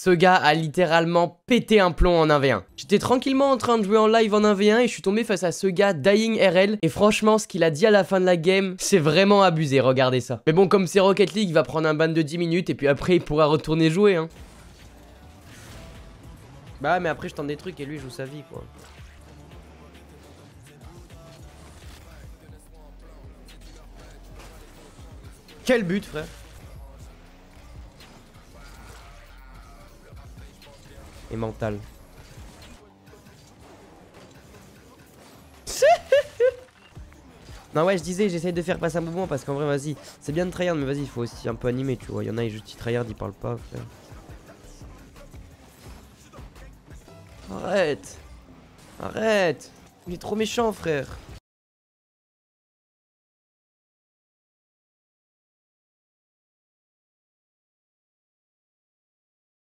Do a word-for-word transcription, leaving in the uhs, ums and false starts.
Ce gars a littéralement pété un plomb en un v un. J'étais tranquillement en train de jouer en live en un v un et je suis tombé face à ce gars Dying R L. Et franchement, ce qu'il a dit à la fin de la game, c'est vraiment abusé, regardez ça. Mais bon, comme c'est Rocket League, il va prendre un ban de dix minutes et puis après, il pourra retourner jouer, hein. Bah mais après, je tente des trucs et lui, il joue sa vie, quoi. Quel but, frère. Et mental. Non ouais, je disais, j'essaye de faire passer un moment parce qu'en vrai, vas-y, c'est bien de tryhard, mais vas-y, il faut aussi un peu animer, tu vois. Il y en a, ils juste ils tryhard, ils parlent pas, frère. Arrête. Arrête. Il est trop méchant, frère.